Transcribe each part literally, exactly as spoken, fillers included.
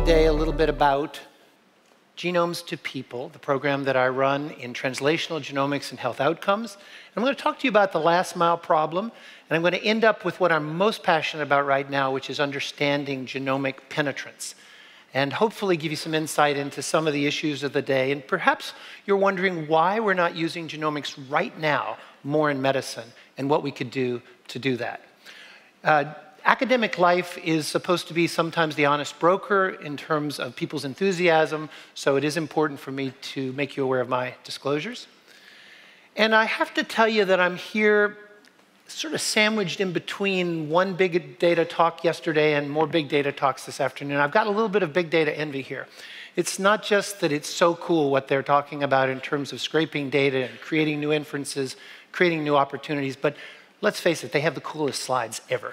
today a little bit about Genomes to People, the program that I run in translational genomics and health outcomes. And I'm going to talk to you about the last mile problem, and I'm going to end up with what I'm most passionate about right now, which is understanding genomic penetrance, and hopefully give you some insight into some of the issues of the day. And perhaps you're wondering why we're not using genomics right now more in medicine and what we could do to do that. Uh, Academic life is supposed to be sometimes the honest broker in terms of people's enthusiasm, so it is important for me to make you aware of my disclosures. And I have to tell you that I'm here sort of sandwiched in between one big data talk yesterday and more big data talks this afternoon. I've got a little bit of big data envy here. It's not just that it's so cool what they're talking about in terms of scraping data and creating new inferences, creating new opportunities, but let's face it, they have the coolest slides ever.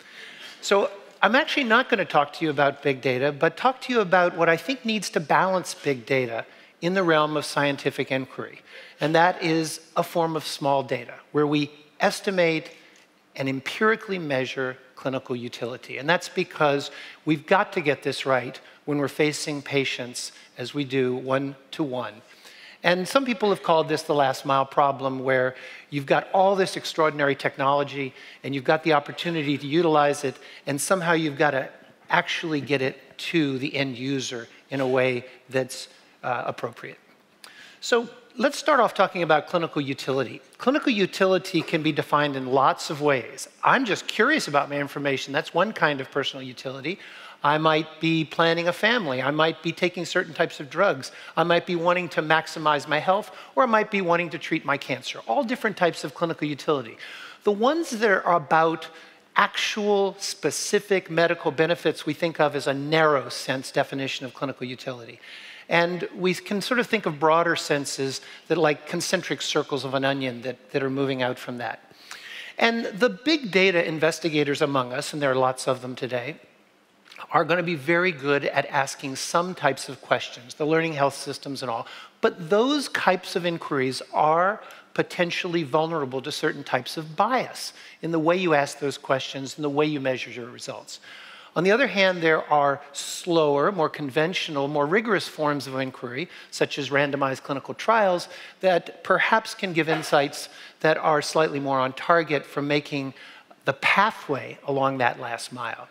So I'm actually not going to talk to you about big data, but talk to you about what I think needs to balance big data in the realm of scientific inquiry. And that is a form of small data, where we estimate and empirically measure clinical utility. And that's because we've got to get this right when we're facing patients as we do one-to-one. And some people have called this the last mile problem, where you've got all this extraordinary technology and you've got the opportunity to utilize it, and somehow you've got to actually get it to the end user in a way that's uh, appropriate. So let's start off talking about clinical utility. Clinical utility can be defined in lots of ways. I'm just curious about my information. That's one kind of personal utility. I might be planning a family. I might be taking certain types of drugs. I might be wanting to maximize my health, or I might be wanting to treat my cancer. All different types of clinical utility. The ones that are about actual specific medical benefits we think of as a narrow sense definition of clinical utility. And we can sort of think of broader senses that like concentric circles of an onion that, that are moving out from that. And the big data investigators among us, and there are lots of them today, are going to be very good at asking some types of questions, the learning health systems and all. But those types of inquiries are potentially vulnerable to certain types of bias in the way you ask those questions and the way you measure your results. On the other hand, there are slower, more conventional, more rigorous forms of inquiry, such as randomized clinical trials, that perhaps can give insights that are slightly more on target for making the pathway along that last mile.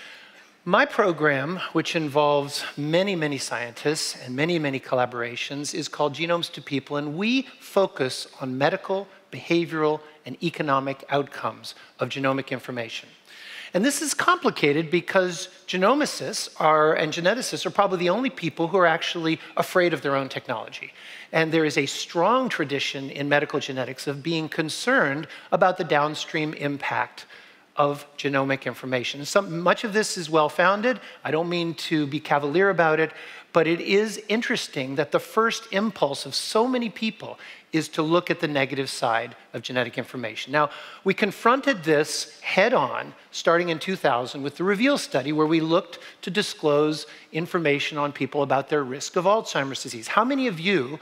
My program, which involves many, many scientists and many, many collaborations, is called Genomes to People, and we focus on medical, behavioral, and economic outcomes of genomic information. And this is complicated because genomicists are, and geneticists are probably the only people who are actually afraid of their own technology. And there is a strong tradition in medical genetics of being concerned about the downstream impact of genomic information. Some, much of this is well-founded. I don't mean to be cavalier about it, but it is interesting that the first impulse of so many people is to look at the negative side of genetic information. Now, we confronted this head-on starting in two thousand with the REVEAL study, where we looked to disclose information on people about their risk of Alzheimer's disease. How many of you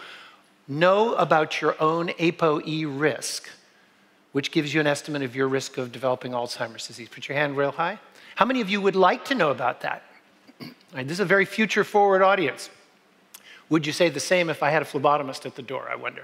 know about your own A P O E risk, which gives you an estimate of your risk of developing Alzheimer's disease? Put your hand real high. How many of you would like to know about that? Right, this is a very future-forward audience. Would you say the same if I had a phlebotomist at the door, I wonder?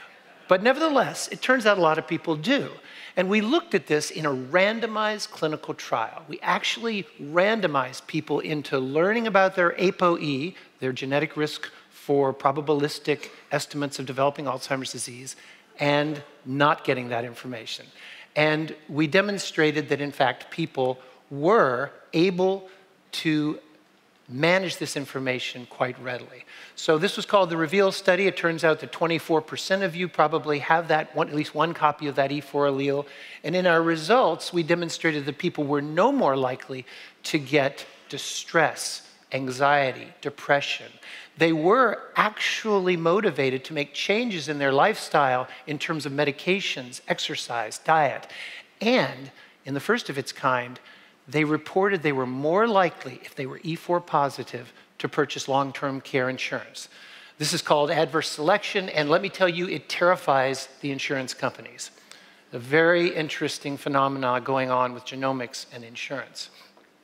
But nevertheless, it turns out a lot of people do. And we looked at this in a randomized clinical trial. We actually randomized people into learning about their A P O E, their genetic risk for probabilistic estimates of developing Alzheimer's disease, and not getting that information. And we demonstrated that, in fact, people were able to manage this information quite readily. So this was called the REVEAL study. It turns out that twenty-four percent of you probably have that one, at least one copy of that E four allele. And in our results, we demonstrated that people were no more likely to get distress, anxiety, depression. They were actually motivated to make changes in their lifestyle in terms of medications, exercise, diet. And in the first of its kind, they reported they were more likely, if they were E four positive, to purchase long-term care insurance. This is called adverse selection, and let me tell you, it terrifies the insurance companies. A very interesting phenomenon going on with genomics and insurance.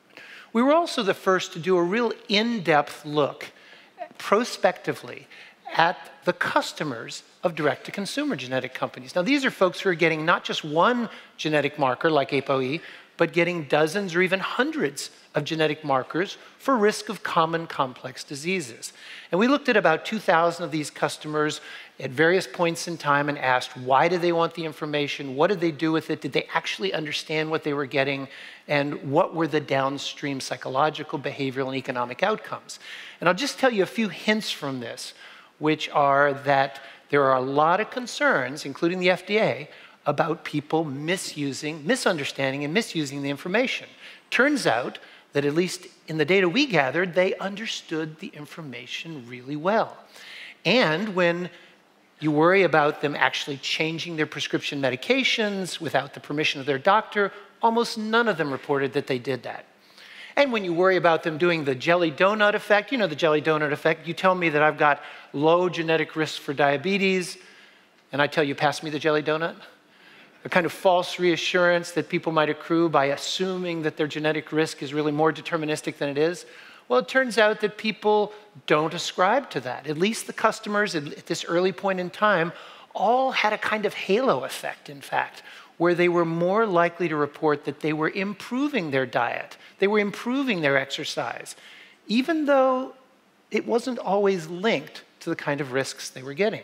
We were also the first to do a real in-depth look, prospectively, at the customers of direct-to-consumer genetic companies. Now, these are folks who are getting not just one genetic marker like A P O E, but getting dozens or even hundreds of genetic markers for risk of common complex diseases. And we looked at about two thousand of these customers at various points in time and asked, why did they want the information? What did they do with it? Did they actually understand what they were getting? And what were the downstream psychological, behavioral, and economic outcomes? And I'll just tell you a few hints from this, which are that there are a lot of concerns, including the F D A, about people misusing, misunderstanding, and misusing the information. Turns out that at least in the data we gathered, they understood the information really well. And when you worry about them actually changing their prescription medications without the permission of their doctor, almost none of them reported that they did that. And when you worry about them doing the jelly donut effect, you know the jelly donut effect, you tell me that I've got low genetic risk for diabetes, and I tell you, pass me the jelly donut? A kind of false reassurance that people might accrue by assuming that their genetic risk is really more deterministic than it is. Well, it turns out that people don't ascribe to that. At least the customers at this early point in time all had a kind of halo effect, in fact, where they were more likely to report that they were improving their diet, they were improving their exercise, even though it wasn't always linked to the kind of risks they were getting.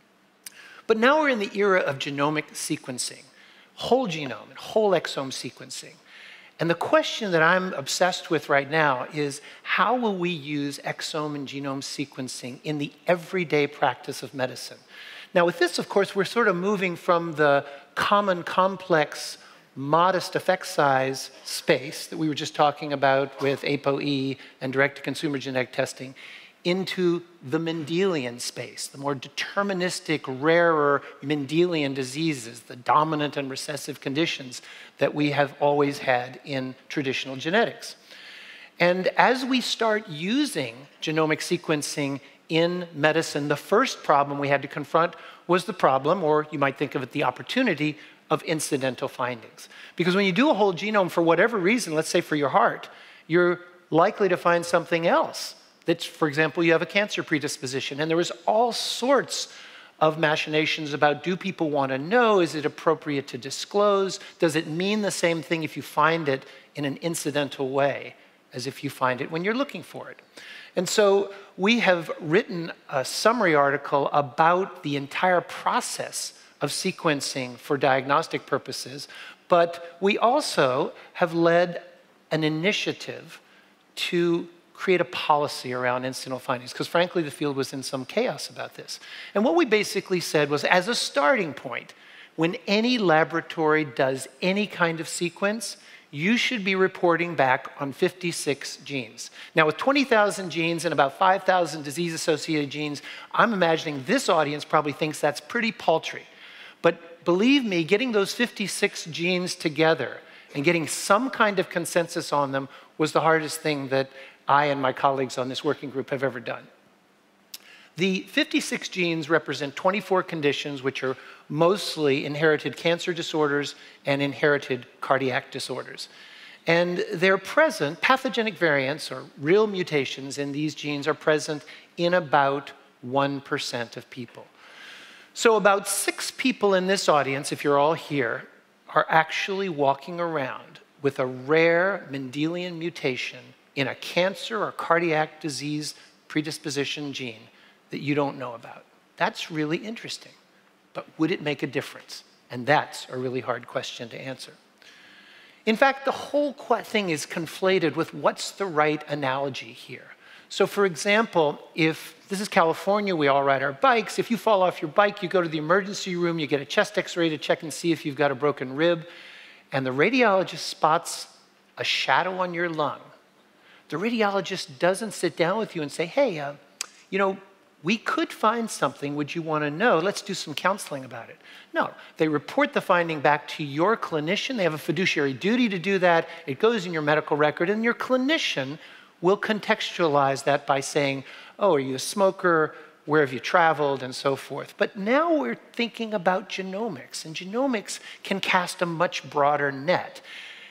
But now we're in the era of genomic sequencing, whole genome and whole exome sequencing. And the question that I'm obsessed with right now is, how will we use exome and genome sequencing in the everyday practice of medicine? Now with this, of course, we're sort of moving from the common, complex, modest effect size space that we were just talking about with A P O E and direct-to-consumer genetic testing into the Mendelian space, the more deterministic, rarer Mendelian diseases, the dominant and recessive conditions that we have always had in traditional genetics. And as we start using genomic sequencing in medicine, the first problem we had to confront was the problem, or you might think of it the opportunity, of incidental findings. Because when you do a whole genome for whatever reason, let's say for your heart, you're likely to find something else. That's, for example, you have a cancer predisposition, and there was all sorts of machinations about, do people want to know? Is it appropriate to disclose? Does it mean the same thing if you find it in an incidental way as if you find it when you're looking for it? And so we have written a summary article about the entire process of sequencing for diagnostic purposes, but we also have led an initiative to create a policy around incidental findings, because frankly, the field was in some chaos about this. And what we basically said was, as a starting point, when any laboratory does any kind of sequence, you should be reporting back on fifty-six genes. Now, with twenty thousand genes and about five thousand disease-associated genes, I'm imagining this audience probably thinks that's pretty paltry. But believe me, getting those fifty-six genes together and getting some kind of consensus on them was the hardest thing that I and my colleagues on this working group have ever done. The fifty-six genes represent twenty-four conditions, which are mostly inherited cancer disorders and inherited cardiac disorders. And they're present, pathogenic variants or real mutations in these genes are present in about one percent of people. So about six people in this audience, if you're all here, are actually walking around with a rare Mendelian mutation in a cancer or cardiac disease predisposition gene that you don't know about. That's really interesting. But would it make a difference? And that's a really hard question to answer. In fact, the whole thing is conflated with what's the right analogy here. So for example, if this is California, we all ride our bikes. If you fall off your bike, you go to the emergency room, you get a chest x-ray to check and see if you've got a broken rib, and the radiologist spots a shadow on your lung. The radiologist doesn't sit down with you and say, hey, uh, you know, we could find something, would you want to know? Let's do some counseling about it. No, they report the finding back to your clinician. They have a fiduciary duty to do that. It goes in your medical record, and your clinician will contextualize that by saying, oh, are you a smoker? Where have you traveled? And so forth. But now we're thinking about genomics, and genomics can cast a much broader net.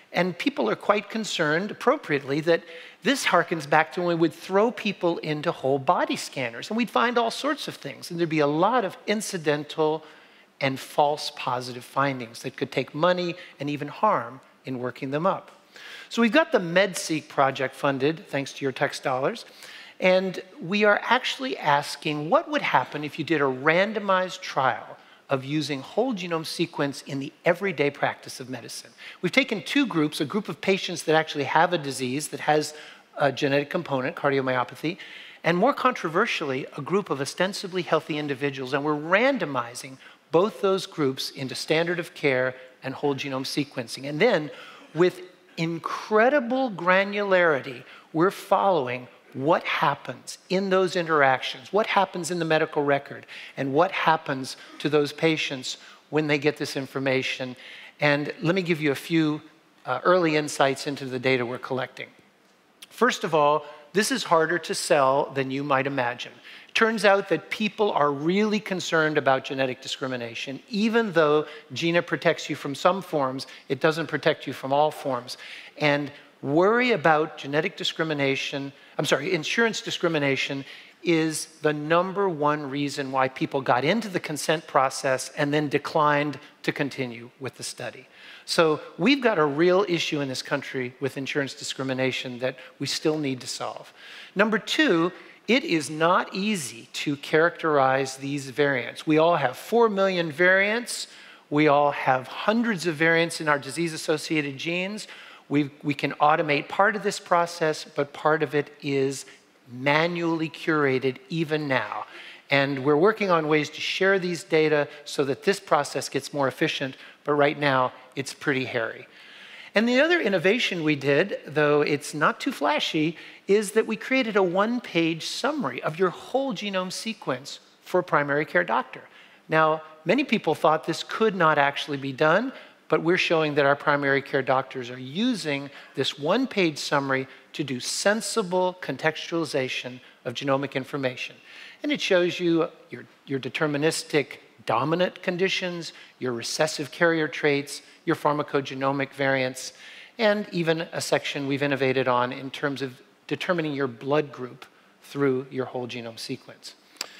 And people are quite concerned, appropriately, that this harkens back to when we would throw people into whole body scanners, and we'd find all sorts of things. And there'd be a lot of incidental and false positive findings that could take money and even harm in working them up. So we've got the MedSeek project funded, thanks to your tax dollars, and we are actually asking what would happen if you did a randomized trial of using whole genome sequence in the everyday practice of medicine. We've taken two groups, a group of patients that actually have a disease that has a genetic component, cardiomyopathy, and more controversially, a group of ostensibly healthy individuals, and we're randomizing both those groups into standard of care and whole genome sequencing. And then, with incredible granularity, we're following what happens in those interactions, what happens in the medical record, and what happens to those patients when they get this information. And let me give you a few uh, early insights into the data we're collecting. First of all, this is harder to sell than you might imagine. It turns out that people are really concerned about genetic discrimination. Even though GINA protects you from some forms, it doesn't protect you from all forms. And worry about genetic discrimination, I'm sorry, insurance discrimination is the number one reason why people got into the consent process and then declined to continue with the study. So we've got a real issue in this country with insurance discrimination that we still need to solve. Number two, it is not easy to characterize these variants. We all have four million variants. We all have hundreds of variants in our disease-associated genes. We, we can automate part of this process, but part of it is manually curated even now. And we're working on ways to share these data so that this process gets more efficient, but right now it's pretty hairy. And the other innovation we did, though it's not too flashy, is that we created a one-page summary of your whole genome sequence for a primary care doctor. Now, many people thought this could not actually be done, but we're showing that our primary care doctors are using this one-page summary to do sensible contextualization of genomic information. And it shows you your, your deterministic dominant conditions, your recessive carrier traits, your pharmacogenomic variants, and even a section we've innovated on in terms of determining your blood group through your whole genome sequence.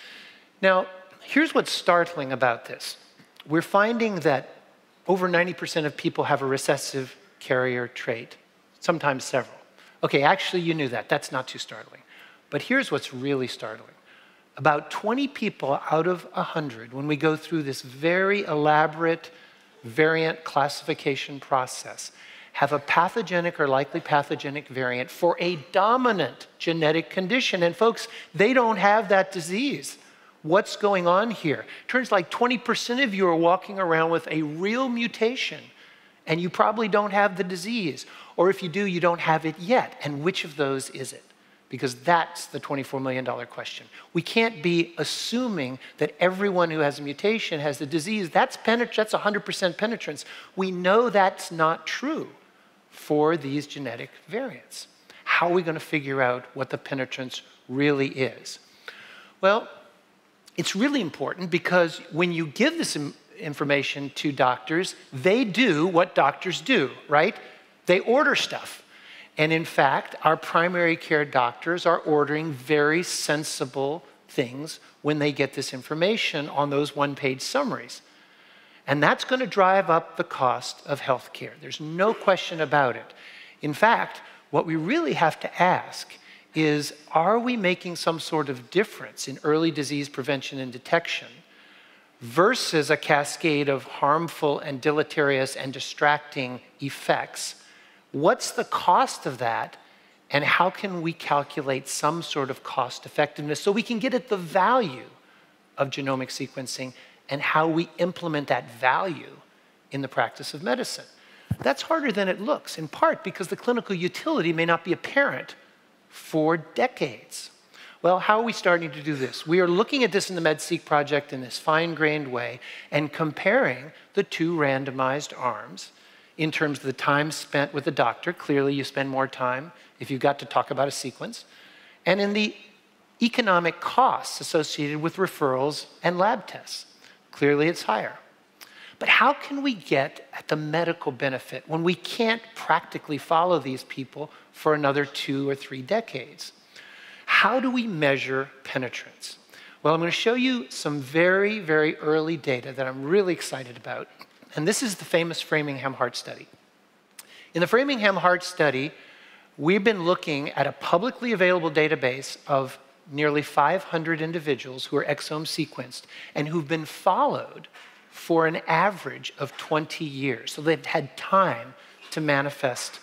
Now, here's what's startling about this. We're finding that over ninety percent of people have a recessive carrier trait, sometimes several. Okay, actually you knew that. That's not too startling. But here's what's really startling. About twenty people out of one hundred, when we go through this very elaborate variant classification process, have a pathogenic or likely pathogenic variant for a dominant genetic condition. And folks, they don't have that disease. What's going on here? Turns like twenty percent of you are walking around with a real mutation, and you probably don't have the disease. Or if you do, you don't have it yet. And which of those is it? Because that's the twenty-four million dollar question. We can't be assuming that everyone who has a mutation has the disease. That's, penet that's one hundred percent penetrance. We know that's not true for these genetic variants. How are we going to figure out what the penetrance really is? Well, it's really important because when you give this information to doctors, they do what doctors do, right? They order stuff. And in fact, our primary care doctors are ordering very sensible things when they get this information on those one-page summaries. And that's going to drive up the cost of healthcare. There's no question about it. In fact, what we really have to ask is, are we making some sort of difference in early disease prevention and detection versus a cascade of harmful and deleterious and distracting effects? What's the cost of that, and how can we calculate some sort of cost effectiveness so we can get at the value of genomic sequencing and how we implement that value in the practice of medicine? That's harder than it looks, in part because the clinical utility may not be apparent for decades. Well, how are we starting to do this? We are looking at this in the MedSeek project in this fine-grained way and comparing the two randomized arms in terms of the time spent with the doctor. Clearly, you spend more time if you've got to talk about a sequence. And in the economic costs associated with referrals and lab tests. Clearly, it's higher. But how can we get at the medical benefit when we can't practically follow these people for another two or three decades? How do we measure penetrance? Well, I'm going to show you some very, very early data that I'm really excited about. And this is the famous Framingham Heart Study. In the Framingham Heart Study, we've been looking at a publicly available database of nearly five hundred individuals who are exome sequenced and who've been followed for an average of twenty years. So they've had time to manifest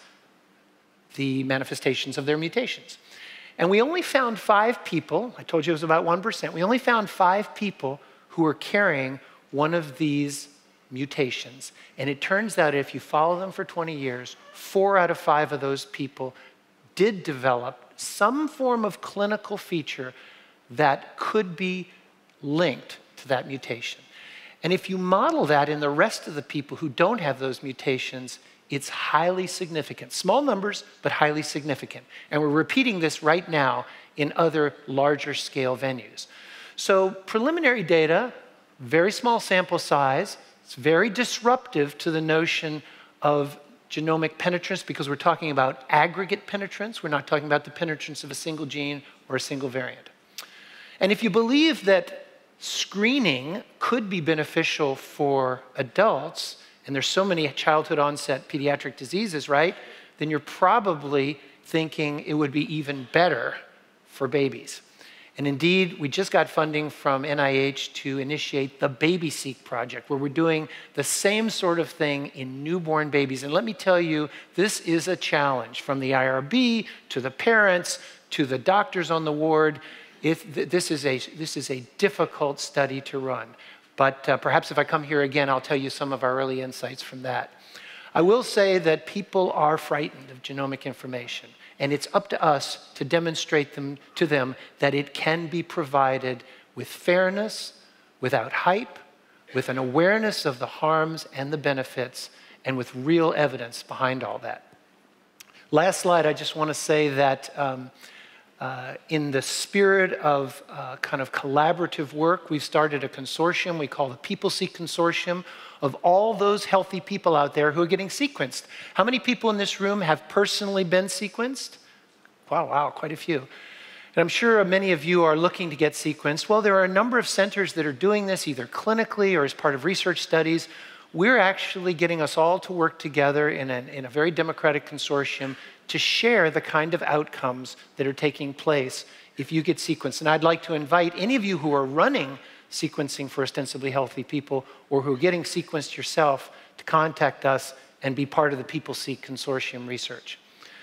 the manifestations of their mutations. And we only found five people, I told you it was about one percent, we only found five people who were carrying one of these mutations. And it turns out if you follow them for twenty years, four out of five of those people did develop some form of clinical feature that could be linked to that mutation. And if you model that in the rest of the people who don't have those mutations, it's highly significant. Small numbers, but highly significant. And we're repeating this right now in other larger scale venues. So preliminary data, very small sample size, it's very disruptive to the notion of genomic penetrance because we're talking about aggregate penetrance. We're not talking about the penetrance of a single gene or a single variant. And if you believe that screening could be beneficial for adults, and there's so many childhood onset pediatric diseases, right? Then you're probably thinking it would be even better for babies. And indeed, we just got funding from N I H to initiate the BabySeq project, where we're doing the same sort of thing in newborn babies. And let me tell you, this is a challenge from the I R B to the parents to the doctors on the ward. If this is a, this is a difficult study to run. But uh, perhaps if I come here again, I'll tell you some of our early insights from that. I will say that people are frightened of genomic information, and it's up to us to demonstrate them, to them that it can be provided with fairness, without hype, with an awareness of the harms and the benefits, and with real evidence behind all that. Last slide, I just want to say that um, Uh, in the spirit of uh, kind of collaborative work, we've started a consortium we call the PeopleSeq Consortium of all those healthy people out there who are getting sequenced. How many people in this room have personally been sequenced? Wow, wow, quite a few. And I'm sure many of you are looking to get sequenced. Well, there are a number of centers that are doing this either clinically or as part of research studies. We're actually getting us all to work together in, an, in a very democratic consortium to share the kind of outcomes that are taking place if you get sequenced. And I'd like to invite any of you who are running sequencing for ostensibly healthy people or who are getting sequenced yourself to contact us and be part of the PeopleSeq Consortium research.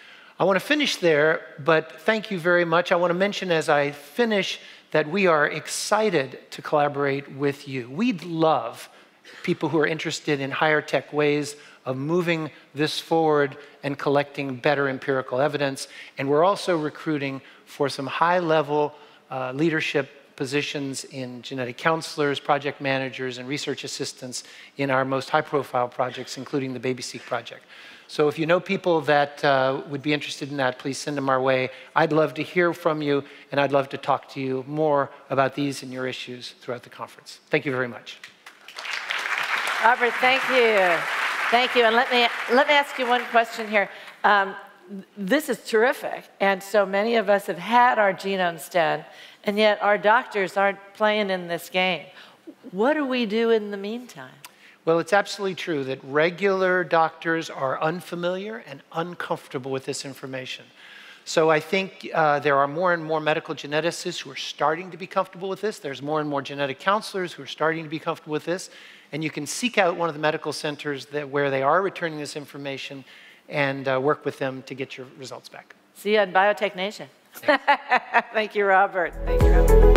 I want to finish there, but thank you very much. I want to mention as I finish that we are excited to collaborate with you. We'd love people who are interested in higher tech ways of moving this forward and collecting better empirical evidence. And we're also recruiting for some high-level uh, leadership positions in genetic counselors, project managers, and research assistants in our most high-profile projects, including the BabySeq project. So if you know people that uh, would be interested in that, please send them our way. I'd love to hear from you, and I'd love to talk to you more about these and your issues throughout the conference. Thank you very much. Robert, thank you. Thank you. And let me, let me ask you one question here. Um, this is terrific. And so many of us have had our genomes done, and yet our doctors aren't playing in this game. What do we do in the meantime? Well, it's absolutely true that regular doctors are unfamiliar and uncomfortable with this information. So I think uh, there are more and more medical geneticists who are starting to be comfortable with this. There's more and more genetic counselors who are starting to be comfortable with this. And you can seek out one of the medical centers that, where they are returning this information and uh, work with them to get your results back. See you on Biotech Nation. Thank you, Robert. Thank you, Robert.